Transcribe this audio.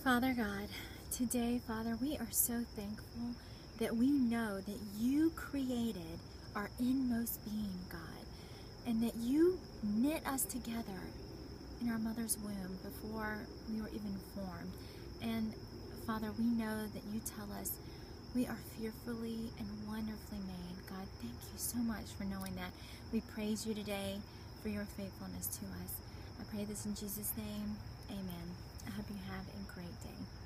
Father God, today, Father, we are so thankful that we know that you created our inmost being, God, and that you knit us together in our mother's womb before we were even formed. And Father, we know that you tell us we are fearfully and wonderfully made. God, thank you so much for knowing that. We praise you today for your faithfulness to us. I pray this in Jesus' name. Amen. I hope you have a great day.